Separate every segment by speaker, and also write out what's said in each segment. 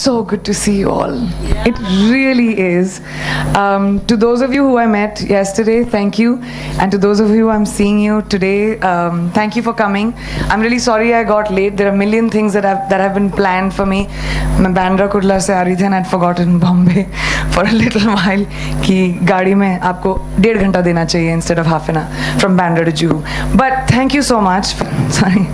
Speaker 1: so good to see you all. It really is. To those of you who I met yesterday, thank you. And to those of you I'm seeing you today, thank you for coming. I'm really sorry I got late. There are a million things that have been planned for me. मैं Bandra Kurla से आ रही थी and I'd forgotten Bombay for a little while कि गाड़ी में आपको 1.5 घंटा देना चाहिए instead of half an hour from Bandra to Juhu. But thank you so much. Sorry.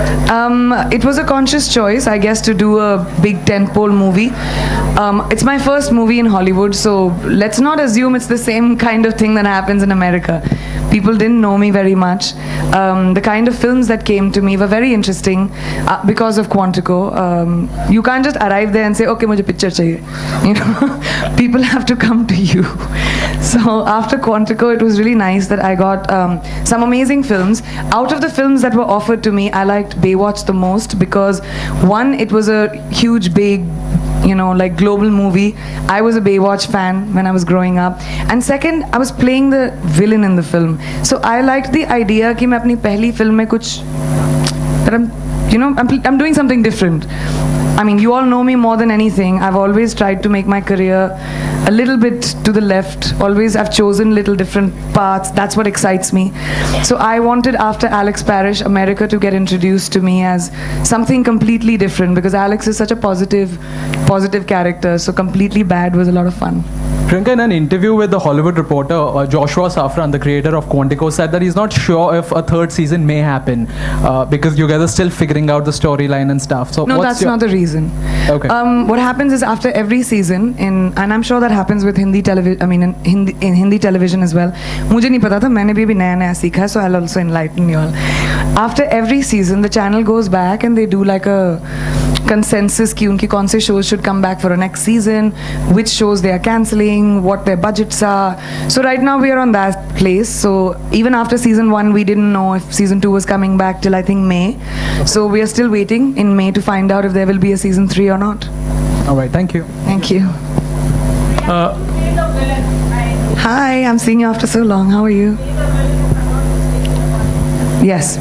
Speaker 1: It was a conscious choice, I guess, to do a big tentpole movie. It's my first movie in Hollywood, so let's not assume it's the same kind of thing that happens in America. People didn't know me very much. The kind of films that came to me were very interesting because of Quantico. You can't just arrive there and say, okay, mujhe picture chahiye. You know, people have to come to you. So after Quantico, it was really nice that I got some amazing films. Out of the films that were offered to me, I liked Baywatch the most because one, it was a huge, big, you know, like global movie. I was a Baywatch fan when I was growing up. And second, I was playing the villain in the film. So I liked the idea कि मैं अपनी पहली film में कुछ, that I'm doing something different. I mean, you all know me more than anything. I've always tried to make my career a little bit to the left. Always I've chosen little different paths. That's what excites me. So I wanted, after Alex Parrish, America to get introduced to me as something completely different because Alex is such a positive character. So completely bad was a lot of fun.
Speaker 2: Priyanka, in an interview with the Hollywood Reporter, Joshua Safran, the creator of Quantico, said that he's not sure if a third season may happen because you guys are still figuring out the storyline and stuff. So
Speaker 1: no, that's not the reason.
Speaker 2: Okay.
Speaker 1: What happens is after every season, and I'm sure that happens with Hindi television. I mean, in Hindi television as well. मुझे नहीं पता था, मैंने भी नया सीखा है, so I'll also enlighten you all. After every season, the channel goes back and they do like a consensus कि उनकी कौन से shows should come back for a next season, which shows they are cancelling, what their budgets are. So right now we are on that place. So even after season 1, we didn't know if season 2 was coming back till I think May. So we are still waiting in May to find out if there will be a season 3 or not.
Speaker 2: All right, thank you.
Speaker 1: Thank you. Hi, I'm seeing you after so long. How are you? Yes.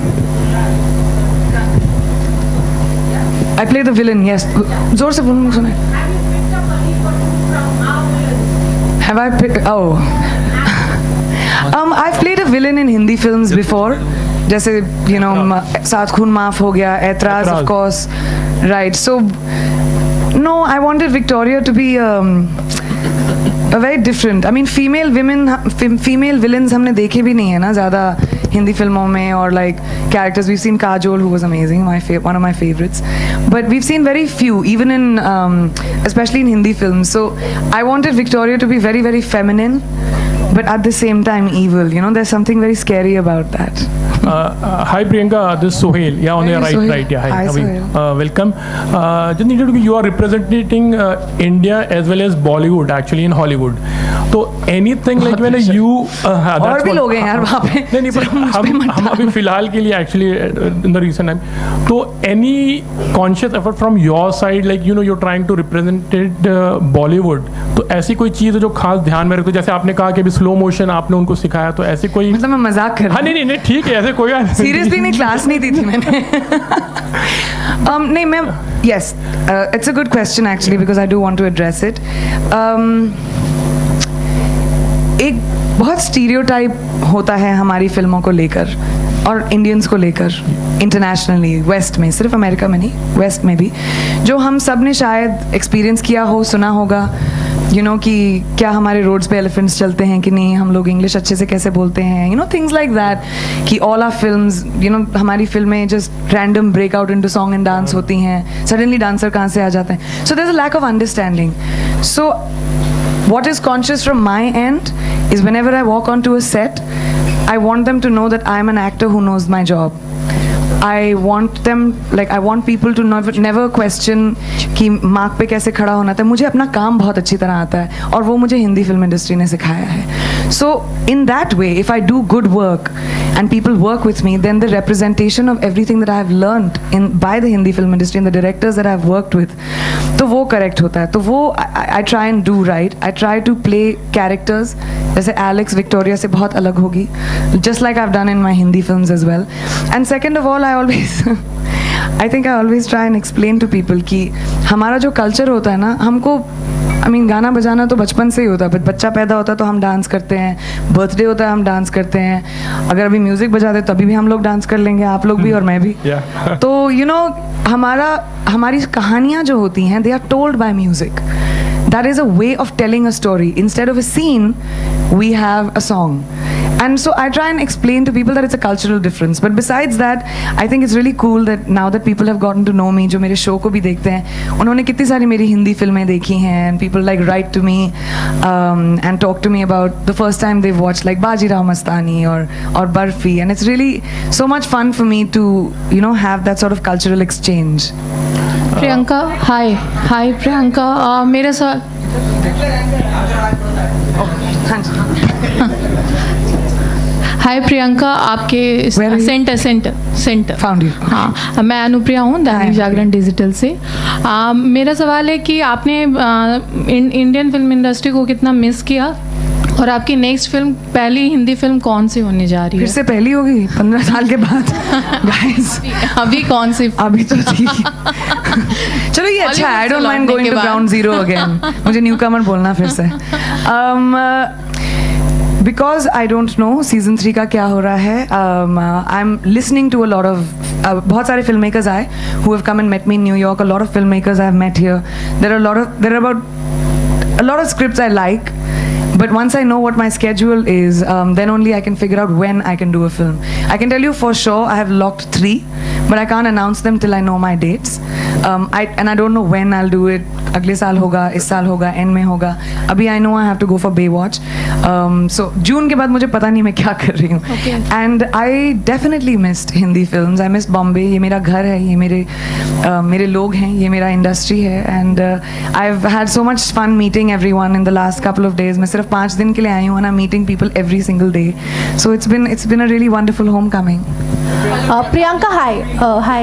Speaker 1: I play the villain, yes. जोर से बोलना सुने. Have I picked? Oh. I've played a villain in Hindi films before. जैसे, you know, सात खून माफ हो गया, ऐतराज, of course. Right. So, no, I wanted Victoria to be a very different. I mean, female villains हमने देखे भी नहीं है ना ज़्यादा Hindi filmon mein, or like characters. We've seen Kajol, who was amazing, one of my favorites. But we've seen very few, even in, especially in Hindi films. So I wanted Victoria to be very, very feminine, but at the same time evil. You know, there's something very scary about that.
Speaker 3: Hi Priyanka, this is Sohail. Yeah, on your right. Yeah, hi. Welcome. Just needed to be, you are representing India as well as Bollywood actually in Hollywood. So anything like when you
Speaker 1: और भी लोग हैं यार वहाँ पे
Speaker 3: नहीं हम अभी फिलहाल के लिए actually in the recent time. तो any conscious effort from your side, like you know you're trying to represent Bollywood, तो ऐसी कोई चीज़ है जो खास ध्यान में रखते हो? जैसे आपने कहा कि अभी स्लो मोशन आपने उनको सिखाया, तो ऐसी कोई,
Speaker 1: मतलब मैं मजाक कर रहा हूँ.
Speaker 3: हाँ नहीं ठीक है, ऐसे कोई
Speaker 1: सीरियसली नहीं, क्लास नहीं दी थी मैंने. नहीं मैं, yes, it's a good question actually because I do want to address it. एक बहुत स्टीरियोटाइप होता है हमारी फिल्मों को लेकर और इंडियंस को लेकर इंटरनेशनली, वेस्ट में, सिर्फ अमेरिका में नहीं, वेस्ट में भी, जो हम सब ने शायद एक्सपीरियंस किया हो, सुना होगा, you know, कि क्या हमारे रोड्स पे एलिफेंट्स चलते हैं कि नहीं, हम लोग इंग्लिश अच्छे से कैसे बोलते हैं, you know, things like that, कि all our films, you know, हमारी फिल्में just random break out into song and dance होती हैं, suddenly dancer कहाँ से आ जाते हैं. So there's a lack of understanding. So what is conscious from my end is whenever I walk onto a set, I want them to know that I'm an actor who knows my job. I want them, like I want people to never question कि mark पे कैसे खड़ा होना था. मुझे अपना काम बहुत अच्छी तरह आता है और वो मुझे हिंदी फिल्म इंडस्ट्री ने सिखाया है. So in that way, if I do good work and people work with me, then the representation of everything that I have learned by the Hindi film industry and the directors that I have worked with, तो वो correct होता है. तो वो I try and do right. I try to play characters जैसे Alex Victoria से बहुत अलग होगी, just like I've done in my Hindi films as well. And second of all, I always I think I always try and explain to people कि हमारा जो culture होता है ना, हमको गाना बजाना तो बचपन से ही होता है, बच्चा पैदा होता है तो हम डांस करते हैं, बर्थडे होता है हम डांस करते हैं, अगर अभी म्यूजिक बजाते तभी भी हम लोग डांस कर लेंगे, आप लोग भी और मैं भी। तो हमारी कहानियाँ जो होती हैं, they are told by music. That is a way of telling a story. Instead of a scene, we have a song. And so I try and explain to people that it's a cultural difference. But besides that, I think it's really cool that now that people have gotten to know me, जो मेरे show को भी देखते हैं, उन्होंने कितनी सारी मेरी हिंदी फिल्में देखी हैं, and people like write to me and talk to me about the first time they've watched like Bajirao Mastani or Barfi, and it's really so much fun for me to have that sort of cultural exchange.
Speaker 4: Priyanka, hi Priyanka, मेरे साथ हाय प्रियंका, आपके centre
Speaker 1: Found you.
Speaker 4: हाँ, मैं अनुप्रिया हूँ, Dainik Jagran digital से. मेरा सवाल है कि आपने इंडियन फिल्म इंडस्ट्री को कितना मिस किया, और आपकी नेक्स्ट फिल्म, पहली हिंदी फिल्म कौन सी होने जा रही है?
Speaker 1: फिर से पहली होगी 15 साल के बाद. गाइस
Speaker 4: अभी कौन सी?
Speaker 1: अभी तो थी. चलो ये अच्छा है. I don't mind going to ground zero again. मुझे न्यू कमर बोलना फिर से. Because I don't know season 3 का क्या हो रहा है. I'm listening to a lot of बहुत सारे filmmakers आए who have come and met me in New York. A lot of filmmakers I have met here. There are about a lot of scripts I like. But once I know what my schedule is, then only I can figure out when I can do a film. I can tell you for sure I have locked 3, but I can't announce them till I know my dates. And I don't know when I'll do it. अगले साल होगा, इस साल होगा, end में होगा. अभी I know I have to go for Baywatch. So June के बाद मुझे पता नहीं मैं क्या कर रही हूँ.
Speaker 4: Okay.
Speaker 1: And I definitely missed Hindi films. I missed Bombay. ये मेरा घर है, ये मेरे लोग हैं, ये मेरा industry है. And I've had so much fun meeting everyone in the last couple of days. मैं सिर्फ 5 दिन के लिए आई हूँ, and I'm meeting people every single day. So it's been a really wonderful homecoming.
Speaker 5: Priyanka, hi.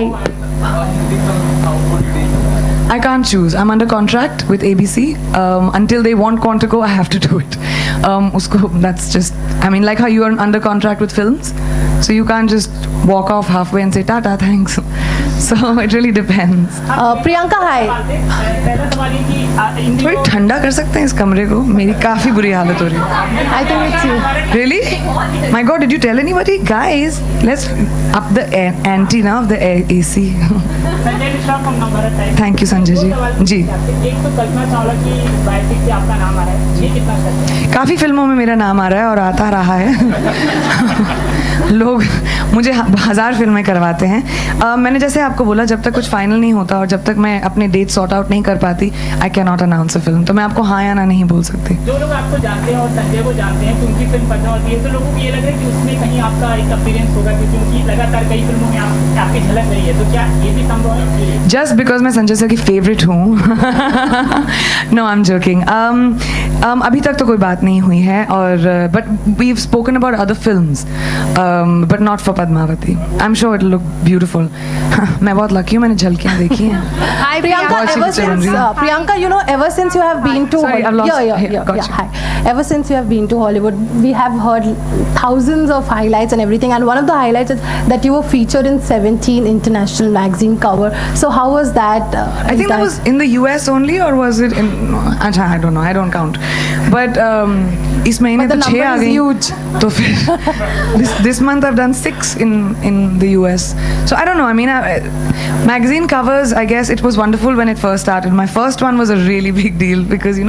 Speaker 1: I can't choose. I'm under contract with ABC. Until they want Quantico, I have to do it. That's just, like how you are under contract with films. So you can't just walk off halfway and say, Tata, thanks. So it really depends.
Speaker 5: Priyanka, hi.
Speaker 1: थोड़ी ठंडा कर सकते हैं इस कमरे को? मेरी काफ़ी बुरी हालत हो रही है.
Speaker 5: I think it's you.
Speaker 1: Really? My God, did you tell anybody? Guys, let's up the ante now of the AC. Thank you, Sanjay जी. जी. काफ़ी फिल्मों में मेरा नाम आ रहा है और आता रहा है. लोग मुझे 1000 फिल्में करवाते हैं. मैंने जैसे आपको बोला, जब तक कुछ फाइनल नहीं होता और जब तक मैं अपने डेट सॉर्ट आउट नहीं कर पाती, I can not announce a film. तो मैं आपको हाँ या ना नहीं बोल सकती.
Speaker 6: जो लोग आपको जानते हैं और संजय को जानते हैं, तो उनकी फिल्म पता होती है, तो लोगों को ये लग रहा है कि उसमें कहीं आपका एक अपीयरेंस होगा, क्योंकि उनकी लगातार कई फिल्मों में आपकी झलक रही है. तो क्या ये भी संभव है?
Speaker 1: जस्ट बिकॉज मैं संजय सर की फेवरेट हूँ. No, I am joking. अभी तक तो कोई बात नहीं हुई है, और but we have spoken about other films, but not for Padmavati. I am sure it will look beautiful. मैं बहुत लकी हूँ, मैंने झलकियाँ देखी हैं.
Speaker 5: Hi, Priyanka. Ever since you have been to
Speaker 1: Sorry, I've lost.
Speaker 5: Hi. Ever since you have been to Hollywood, we have heard thousands of highlights and everything. And one of the highlights is that you were featured in 17 international magazine cover. So how was that?
Speaker 1: I think that was in the US only, or was it in? I don't know. I don't count. But इस महीने तो 6 आ गई.
Speaker 5: Huge.
Speaker 1: तो फिर this month I've done 6 in the US. So I don't know. Magazine covers, I guess it was wonderful when it first started. My first one was a really big deal because,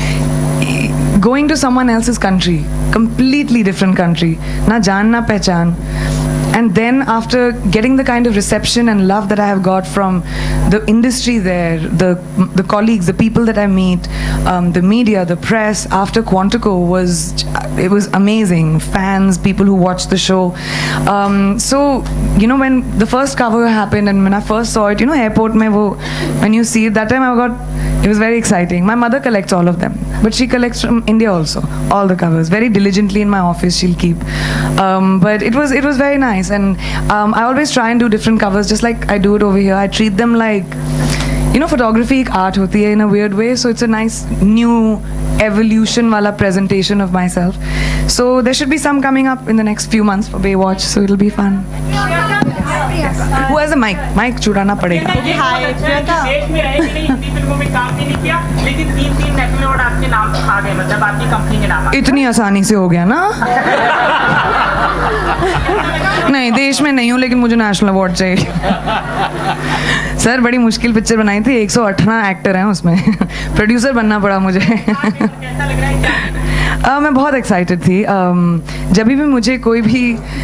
Speaker 1: going to someone else's country, completely different country, na jaan na pehchan. And then after getting the kind of reception and love that I have got from the industry there, the colleagues, the people that I meet, the media, the press, after Quantico it was amazing. Fans, people who watched the show. So, when the first cover happened and when I first saw it, airport mein when you see it, that time it was very exciting. My mother collects all of them, but she collects from India also, all the covers. Very diligently in my office she'll keep. But it was very nice, and I always try and do different covers, just like I do it over here. I treat them like, photography ek art hoti hai in a weird way, so it's a nice new evolution wala presentation of myself. So there should be some coming up in the next few months for Baywatch, so it'll be fun. Who has a mic? Mic चुराना पड़ेगा.
Speaker 6: हाय प्रियंका, देश में रहे कि नहीं, हिंदी फिल्मों में काम भी नहीं किया, लेकिन 3 नेशनल अवार्ड आपके नाम आ गए, मतलब आपकी कंपनी के नाम.
Speaker 1: इतनी आसानी से हो गया ना? नहीं, देश में नहीं हूँ, लेकिन मुझे नेशनल अवार्ड चाहिए. सर, बड़ी मुश्किल पिक्चर बनाई थी. 118 एक्टर हैं उसमें. प्रोड्यूसर बनना पड़ा मुझे.
Speaker 6: कैसा लग रहा है?
Speaker 1: मैं बहुत एक्साइटेड थी. जब भी मुझे कोई भी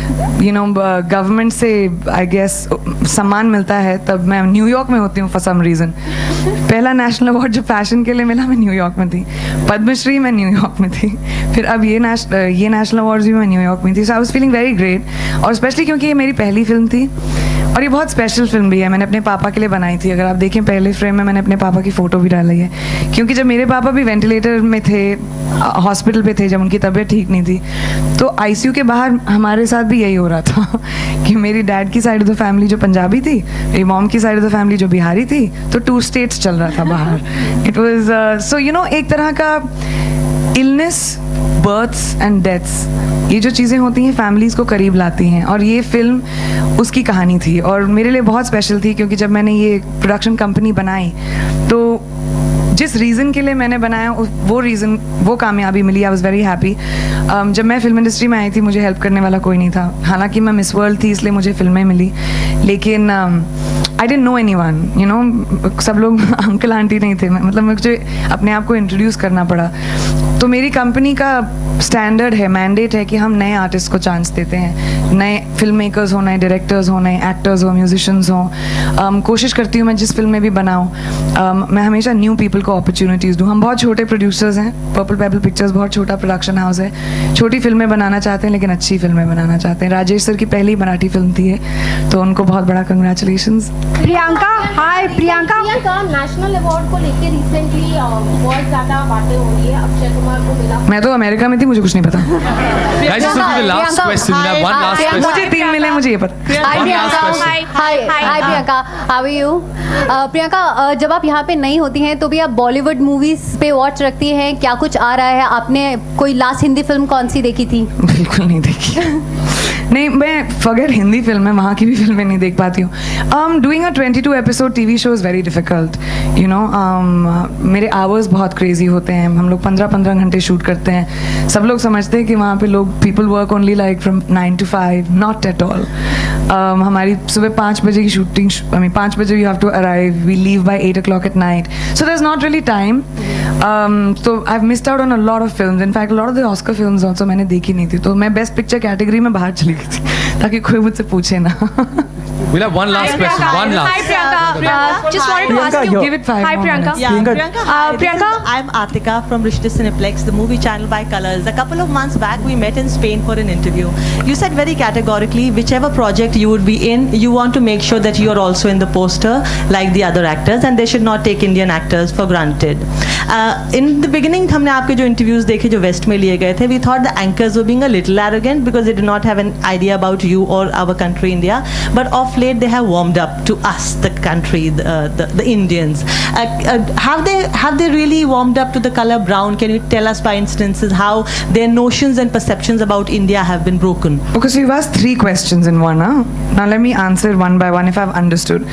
Speaker 1: गवर्नमेंट से आई गेस सम्मान मिलता है, तब मैं न्यूयॉर्क में होती हूँ फॉर सम रीज़न. पहला नेशनल अवार्ड जो फैशन के लिए मिला, मैं न्यूयॉर्क में थी. पद्मश्री मैं न्यूयॉर्क में थी. फिर अब ये नेशनल अवार्ड्स भी मैं न्यूयॉर्क में थी. So I was feeling very great. और स्पेशली क्योंकि ये मेरी पहली फिल्म थी और ये बहुत स्पेशल फिल्म भी है. मैंने अपने पापा के लिए बनाई थी. अगर आप देखें पहले फ्रेम में मैंने अपने पापा की फ़ोटो भी डाली है, क्योंकि जब मेरे पापा भी वेंटिलेटर में थे, हॉस्पिटल पे थे, जब उनकी तबीयत ठीक नहीं थी, तो आईसीयू के बाहर हमारे साथ भी यही हो रहा था कि मेरी डैड की साइड ऑफ द फैमिली जो पंजाबी थी, मेरी मॉम की साइड ऑफ द फैमिली जो बिहारी थी, तो 2 स्टेट्स चल रहा था बाहर. इट वॉज सो एक तरह का इलनेस, बर्थ्स एंड डेथ्स, ये जो चीज़ें होती हैं फैमिलीज़ को करीब लाती हैं, और ये फिल्म उसकी कहानी थी. और मेरे लिए बहुत स्पेशल थी, क्योंकि जब मैंने ये प्रोडक्शन कंपनी बनाई, तो जिस रीज़न के लिए मैंने बनाया वो कामयाबी मिली. I was very happy. जब मैं फिल्म इंडस्ट्री में आई थी, मुझे हेल्प करने वाला कोई नहीं था. हालांकि मैं मिस वर्ल्ड थी, इसलिए मुझे फिल्में मिली, लेकिन आई डिडंट नो एनीवन. सब लोग अंकल आंटी नहीं थे. मतलब मुझे अपने आप को इंट्रोड्यूस करना पड़ा. तो मेरी कंपनी का स्टैंडर्ड है, मैंडेट है कि हम नए आर्टिस्ट को चांस देते हैं. नए फिल्म मेकर्स हो, नए डायरेक्टर्स हो, नए एक्टर्स हो, म्यूजिशियंस हो. कोशिश करती हूँ मैं जिस फिल्म में भी बनाऊँ, मैं हमेशा न्यू पीपल को अपॉर्चुनिटीज़ दूँ. हम बहुत छोटे प्रोड्यूसर्स हैं. पर्पल पेबल पिक्चर्स बहुत छोटा प्रोडक्शन हाउस है. छोटी फिल्में बनाना चाहते हैं, लेकिन अच्छी फिल्में बनाना चाहते हैं. राजेश सर की पहली मराठी फिल्म थी है, तो उनको बहुत बड़ा congratulations.
Speaker 5: Priyanka, hi Priyanka. National award को लेकर रिसेंटली बहुत ज़्यादा बातें हो रही है. अक्षय कुमार को मिला.
Speaker 1: मैं तो अमेरिका में थी, मुझे कुछ नहीं पता.
Speaker 7: Guys, this will be the last question. We have one last question.
Speaker 1: मुझे 3 मिले, मुझे ये पता.
Speaker 5: Hi Priyanka. Hi Priyanka, how are you? Priyanka, जब आप यहाँ पे नहीं होती हैं तो भी आप बॉलीवुड मूवीज पे वॉच रखती हैं. क्या कुछ आ रहा है? आपने कोई लास्ट हिंदी फिल्म कौन सी देखी थी?
Speaker 1: बिल्कुल नहीं देखी. नहीं, मैं फॉरगेट हिंदी फिल्म है, वहाँ की भी फिल्में नहीं देख पाती हूँ. Doing a 22 episode TV show is very difficult. मेरे आवर्स बहुत क्रेजी होते हैं. हम लोग 15-15 घंटे शूट करते हैं. सब लोग समझते हैं कि वहाँ पे लोग people work only like from 9 to 5. Not at all. हमारी सुबह 5 बजे की शूटिंग, 5 बजे you have to arrive. We leave by 8 o'clock at night. So there's not really time. So I've missed out on a lot of films. In fact, a lot of the Oscar films also मैंने देखी नहीं थी. तो मैं best picture category में बाहर चली गई थी, ताकि कोई मुझसे पूछे ना.
Speaker 7: We'll have one last question. One last.
Speaker 8: Hi Priyanka. Just wanted to ask you.
Speaker 1: Give it 5
Speaker 8: Hi
Speaker 1: more
Speaker 8: Priyanka.
Speaker 1: minutes.
Speaker 9: Yeah, Priyanka.
Speaker 8: Priyanka.
Speaker 9: I'm Atika from Rishta Cineplex, the movie channel by Colors. A couple of months back, we met in Spain for an interview. You said very categorically, whichever project you would be in, you want to make sure that you are also in the poster, like the other actors, and they should not take Indian actors for granted. In the beginning, हमने आपके जो interviews देखे जो West में लिए गए थे, we thought the anchors were being a little arrogant because they did not have an idea about you or our country, India. But of late, they have warmed up to us, the country, the Indians. Have they really warmed up to the color brown? Can you tell us by instances how their notions and perceptions about India have been broken?
Speaker 1: Okay, so you've asked 3 questions in one, huh? Now let me answer one by one if I've understood.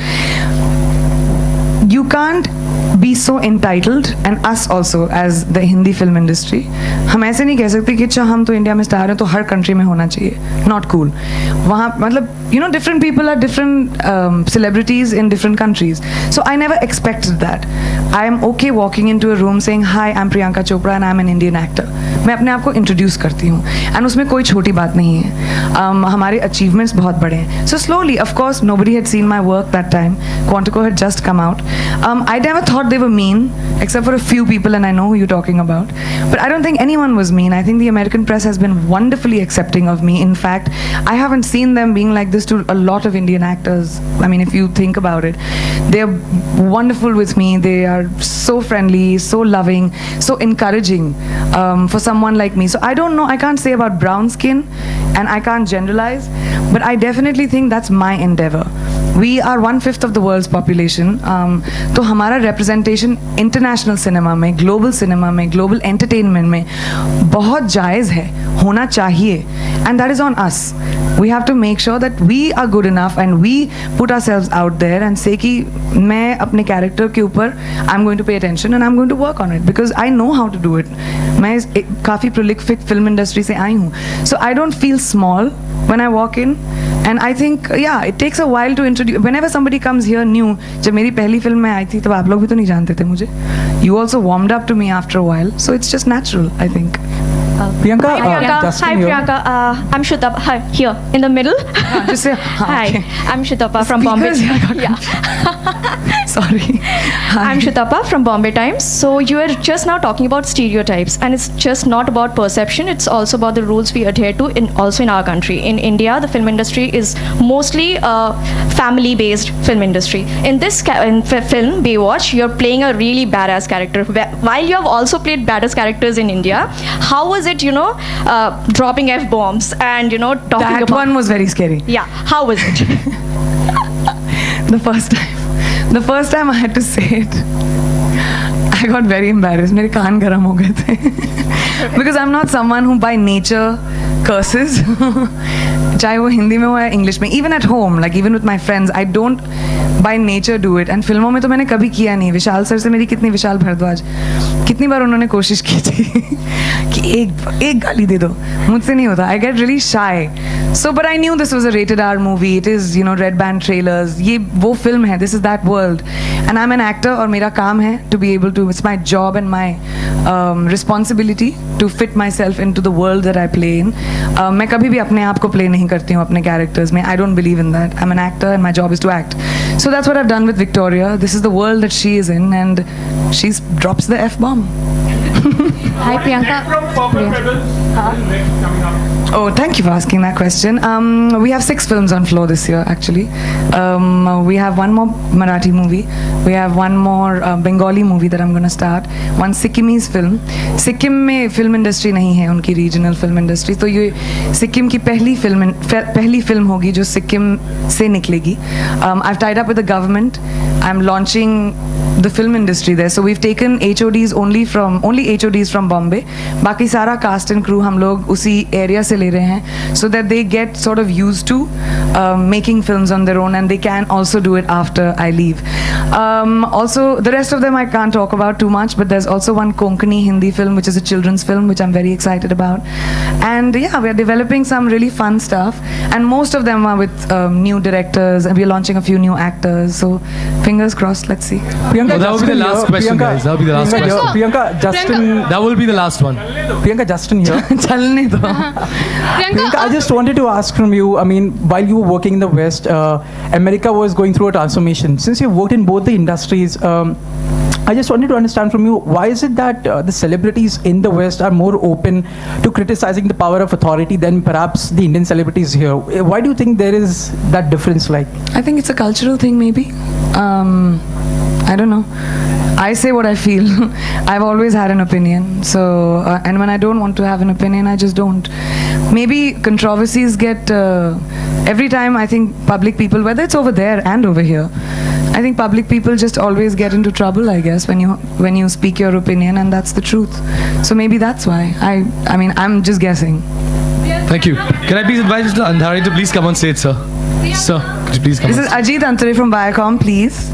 Speaker 1: You can't be so entitled, and us also as the Hindi film industry. हम ऐसे नहीं कह सकते कि अच्छा हम तो India में स्टार हैं तो हर कंट्री में होना चाहिए. Not cool. वहाँ मतलब different people are different celebrities in different countries. So I never expected that. I am okay walking into a room saying, "Hi, I'm Priyanka Chopra and I'm an Indian actor." मैं अपने आप को introduce करती हूँ, and उसमें कोई छोटी बात नहीं है. हमारे अचीवमेंट्स बहुत बड़े हैं. So slowly, of course, nobody had seen my work that time. Quantico had just come out. I never thought they were mean, except for a few people, and I know who you're talking about. But I don't think anyone was mean. I think the American press has been wonderfully accepting of me. In fact, I haven't seen them being like this to a lot of Indian actors. I mean, if you think about it, they're wonderful with me. They are so friendly, so loving, so encouraging for someone like me. So I don't know, I can't say about brown skin, and I can't generalize, but I definitely think that's my endeavor. We are 1/5 of the world's population. तो हमारा representation international cinema में, global cinema में, global entertainment में बहुत जायज़ है, होना चाहिए, and that is on us. We have to make sure that we are good enough and we put ourselves out there and say कि मैं अपने character के ऊपर I'm going to pay attention and I'm going to work on it because I know how to do it. मैं काफ़ी prolific film industry से आई हूँ, so I don't feel small when I walk in. And I think, yeah, it takes a while to introduce. Whenever somebody comes here new, जब मेरी पहली film में आई थी तब आप लोग भी तो नहीं जानते थे मुझे. You also warmed up to me after a while, so it's just natural, I think.
Speaker 2: Priyanka,
Speaker 8: Hi Priyanka.
Speaker 2: Justin
Speaker 8: Hi
Speaker 2: here.
Speaker 8: Priyanka. I'm Shutapa. Hi, here in the middle.
Speaker 1: Just say
Speaker 8: Hi,
Speaker 1: okay.
Speaker 8: I'm Shutapa from Bombay.
Speaker 1: Sorry. Hi.
Speaker 8: I'm Shutapa from Bombay Times. So you were just now talking about stereotypes, and it's just not about perception. It's also about the rules we adhere to also in our country. In India, the film industry is mostly a family-based film industry. In this film, Baywatch, you're playing a really badass character. While you have also played badass characters in India, how was it, dropping F-bombs and, talking
Speaker 1: That
Speaker 8: about...
Speaker 1: one was very scary.
Speaker 8: Yeah, how was it?
Speaker 1: The first time I had to say it, I got very embarrassed. मेरे कान गरम हो गए थे. Because I'm not someone who by nature curses. चाहे वो हिंदी में हो या इंग्लिश में. Even at home, like even with my friends, I don't by nature do it. And फिल्मों में तो मैंने कभी किया नहीं. विशाल सर से मेरी विशाल भारद्वाज कितनी बार उन्होंने कोशिश की थी कि एक गाली दे दो. मुझसे नहीं होता. I get really shy. So, but I knew this was a rated R movie. It is, red band trailers. ये वो film है. This is that world. And I'm an actor और मेरा काम है to be able to, it's my job and my responsibility to fit myself into the world that I play in. मैं कभी भी अपने आप को play नहीं करती हूँ अपने characters में. I don't believe in that. I'm an actor and my job is to act. So that's what I've done with Victoria. This is the world that she is in and she drops the F-bomb.
Speaker 8: Hi Priyanka.
Speaker 1: Oh, thank you for asking that question. We have 6 films on floor this year, actually. We have one more Marathi movie. We have one more Bengali movie that I'm going to start. One Sikkimese film. Sikkim में film industry नहीं है, उनकी regional film industry. तो ये सिक्किम की पहली film होगी जो सिक्किम से निकलेगी. I've tied up with the government. I'm launching the film industry there. So we've taken HODs only HODs from Bombay. बाकी सारा cast and crew हम लोग उसी area से ले रहे हैं, so that they get sort of used to making films on their own and they can also do it after I leave. Also, the rest of them I can't talk about too much, but there's also one Konkani Hindi film, which is a children's film, which I'm very excited about. And yeah, we're developing some really fun stuff, and most of them are with new directors, and we're launching a few new actors. So fingers crossed. Let's see.
Speaker 2: Priyanka,
Speaker 7: that will be the last question, guys. That will be the last question.
Speaker 2: Priyanka, Justin.
Speaker 7: That will be the last one.
Speaker 2: Priyanka, Justin here.
Speaker 1: चलने दो.
Speaker 2: Priyanka, I just wanted to ask from you, I mean, while you were working in the West, America was going through a transformation. Since you've worked in both the industries, I just wanted to understand from you, why is it that the celebrities in the West are more open to criticizing the power of authority than perhaps the Indian celebrities here? Why do you think there is that difference like?
Speaker 1: I think it's a cultural thing, maybe. I don't know. I say what I feel. I've always had an opinion. So, and when I don't want to have an opinion, I just don't. Maybe controversies get, every time I think public people, whether it's over there and over here, I think public people just always get into trouble, I guess, when you speak your opinion, and that's the truth. So maybe that's why. I mean, I'm just guessing.
Speaker 7: Thank you. Can I please invite Mr. Andhari to please come on stage, sir? Sir, could you please come
Speaker 1: This
Speaker 7: on
Speaker 1: is
Speaker 7: stage?
Speaker 1: Ajit Antare from Viacom, please.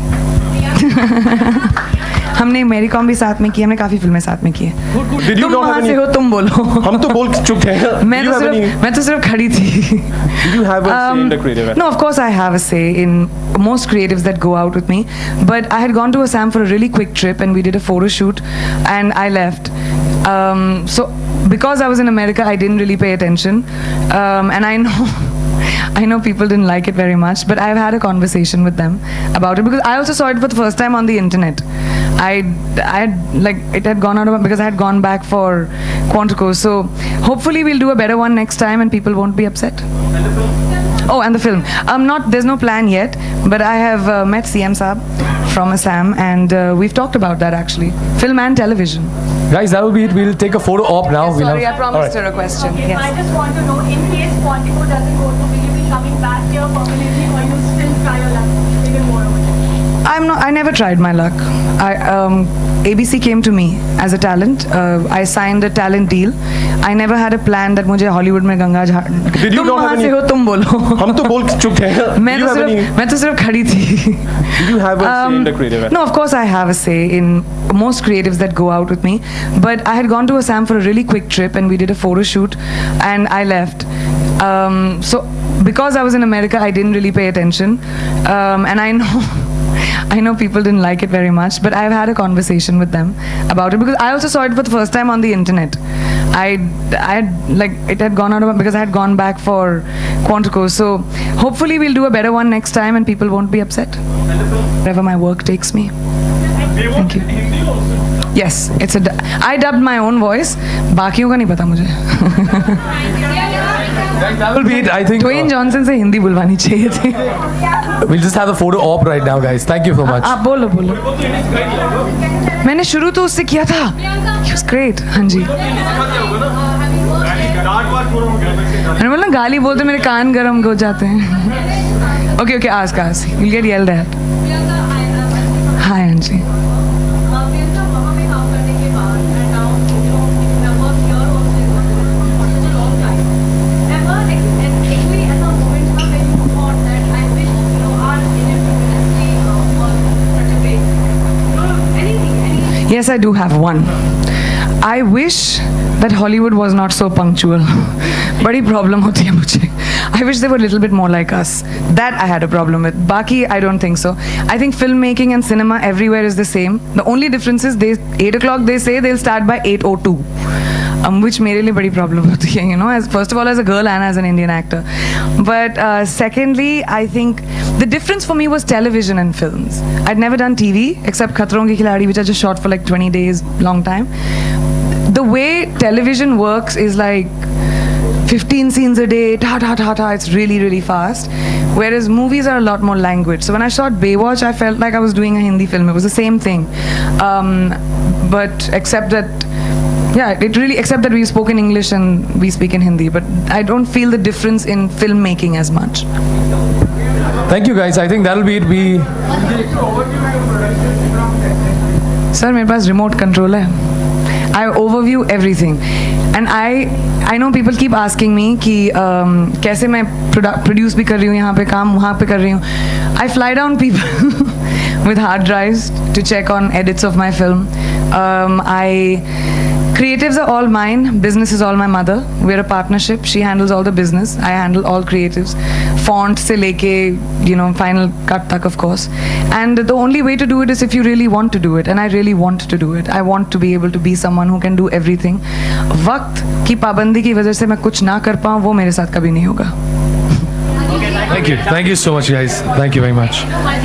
Speaker 1: हमने मेरी com भी साथ में की, हमने काफी फिल्में साथ में की है. तुम वहाँ से हो, तुम बोलो.
Speaker 10: हम तो बोल चुके हैं.
Speaker 1: मैं तो सिर्फ खड़ी थी.
Speaker 10: Did you have a say in the creative?
Speaker 1: No, of course I have a say in most creatives that go out with me. But I had gone to Assam for a really quick trip and we did a photo shoot and I left. So because I was in America, I didn't really pay attention. And I know people didn't like it very much, but I've had a conversation with them about it because I also saw it for the first time on the internet. I had like it had gone out of because I had gone back for Quantico. So hopefully we'll do a better one next time and people won't be upset. And the film? Oh, and the film. There's no plan yet, but I have met CM Saab from Assam and we've talked about that actually. Film and television.
Speaker 10: Guys, that will be it. We'll take a photo op now.
Speaker 1: Okay, sorry, I promised her a question.
Speaker 11: Okay,
Speaker 1: Yes.
Speaker 11: so I just want to know, in case Quantico doesn't go through, will you be coming back here permanently or you still
Speaker 1: I never tried my luck. ABC came to me as a talent. I signed a talent deal. I never had a plan that मुझे Hollywood में गंगा झाड़.
Speaker 10: Did you
Speaker 1: तुम
Speaker 10: not
Speaker 1: वहाँ
Speaker 10: have
Speaker 1: से
Speaker 10: any-
Speaker 1: हो, तुम बोलो.
Speaker 10: हम तो बोल चुके हैं.
Speaker 1: मैं तो सिर्फ खड़ी थी.
Speaker 10: Did you have a say in the creative?
Speaker 1: No, of course I have a say in most creatives that go out with me. But I had gone to Assam for a really quick trip and we did a photo shoot and I left. So because I was in America, I didn't really pay attention. And I know people didn't like it very much, but I've had a conversation with them about it because I also saw it for the first time on the internet. I had like it had gone out of because I had gone back for Quantico. So hopefully we'll do a better one next time and people won't be upset. Wherever my work takes me. Thank you. Yes, I dubbed my own voice. बाकियों का नहीं पता मुझे.
Speaker 10: That will be it. I think.
Speaker 1: Dwayne Johnson से हिंदी बुलवानी चाहिए थी.
Speaker 10: We'll just have the photo op right now, guys. Thank you so much.
Speaker 1: आप बोलो. मैंने शुरू तो उससे किया था. He was great. हाँ जी. मैंने बोला गाली बोलते मेरे कान गरम हो जाते हैं. Okay, ask. You'll get yelled at. Hi, Anji. Yes, I do have one. I wish that Hollywood was not so punctual. बड़ी problem होती है मुझे. I wish they were a little bit more like us. That I had a problem with. Baki, I don't think so. I think filmmaking and cinema everywhere is the same. The only difference is 8 o'clock they say they'll start by 8:02. Which मेरे लिए बड़ी problem होती है, you know, as first of all as a girl and as an Indian actor. But secondly, I think the difference for me was television and films. I'd never done TV except Khatron Ki Khiladi, which I just shot for like 20 days, long time. The way television works is like 15 scenes a day, ta, it's really, really fast. Whereas movies are a lot more languid. So when I shot Baywatch, I felt like I was doing a Hindi film. It was the same thing. But except that, except that we spoke in English and we speak in Hindi. But I don't feel the difference in filmmaking as much.
Speaker 10: Thank you, guys. I think that'll be it.
Speaker 1: Sir, मेरे पास remote control है. I overview everything. And I know people keep asking me कि कैसे मैं produce भी कर रही हूँ यहाँ पे काम वहाँ पे कर रही हूँ. I fly down people with hard drives to check on edits of my film. Creatives are all mine. Business is all my mother. We're a partnership. She handles all the business. I handle all creatives. Font se leke, you know, final cut tak, of course. And the only way to do it is if you really want to do it. And I really want to do it. I want to be able to be someone who can do everything. वक्त की पाबंदी की वजह से मैं कुछ ना कर पाऊँ वो मेरे साथ कभी नहीं होगा.
Speaker 10: Thank you so much, guys. Thank you very much.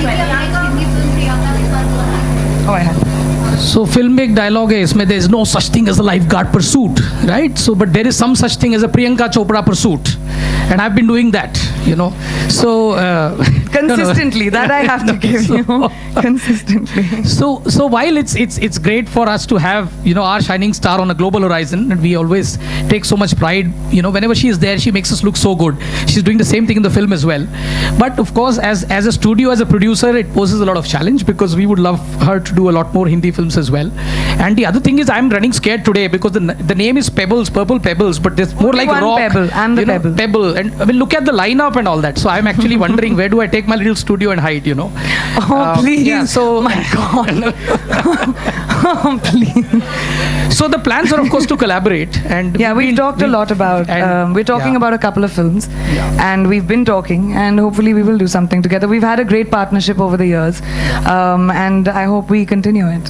Speaker 1: Oh, I have.
Speaker 11: So film में एक dialogue है इसमें there is no such thing as a lifeguard pursuit, right? So but there is some such thing as a Priyanka Chopra pursuit, and I've been doing that, you know. So
Speaker 1: consistently, that I have to give you consistently.
Speaker 11: So while it's great for us to have, you know, our shining star on a global horizon, and we always take so much pride, you know, whenever she is there, she makes us look so good. She's doing the same thing in the film as well. But of course, as a studio, as a producer, it poses a lot of challenge because we would love her to do a lot more Hindi films as well. And the other thing is, I'm running scared today because the name is Pebbles, Purple Pebbles, but there's more like
Speaker 1: one
Speaker 11: rock.
Speaker 1: pebble. I'm the pebble.
Speaker 11: Pebble. And I mean, look at the lineup and all that. So I'm actually wondering where do I take my little studio and hide, you know?
Speaker 1: Oh, please.
Speaker 11: Yeah, so
Speaker 1: my God. Oh, please.
Speaker 11: So the plans are, of course, to collaborate. And
Speaker 1: yeah, we've talked a lot about, we're talking about a couple of films. And we've been talking, and hopefully we will do something together. We've had a great partnership over the years. And I hope we continue it.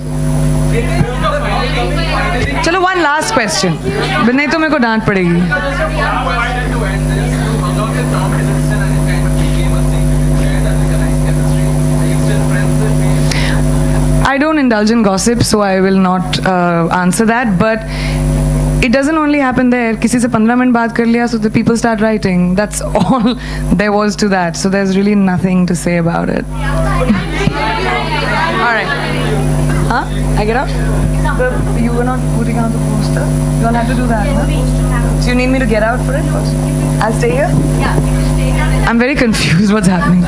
Speaker 1: चलो one last question. नहीं तो मेरे को डांट पड़ेगी. I don't indulge in gossip, so I will not answer that. But it doesn't only happen there. किसी से 15 minute बात कर लिया, so the people start writing. That's all there was to that. So there's really nothing to say about it. All right. Huh? I get up? You were not putting out the poster. You all have to do that, huh? So you need me to get out for it first? I'll stay here? Yeah. I'm very confused what's happening.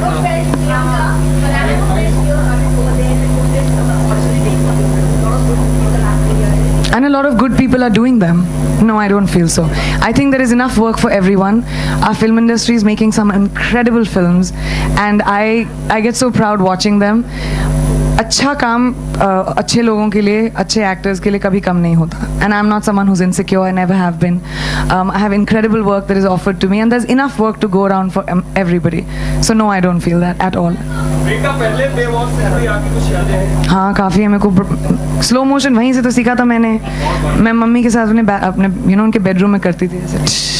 Speaker 1: And a lot of good people are doing them. No, I don't feel so. I think there is enough work for everyone. Our film industry is making some incredible films, and I get so proud watching them. अच्छा काम अच्छे लोगों के लिए, अच्छे actors के लिए कभी कम नहीं होता. And I'm not someone who's insecure. I never have been. I have incredible work that is offered to me, and there's enough work to go around for everybody. So no, I don't feel that at all. पहले Baywatch से कोई आपकी कुछ यादें हैं? हाँ, काफ़ी है. मेरे को स्लो मोशन वहीं से तो सीखा था मैंने. मैं मम्मी के साथ अपने उनके बेडरूम में करती थी ऐसे.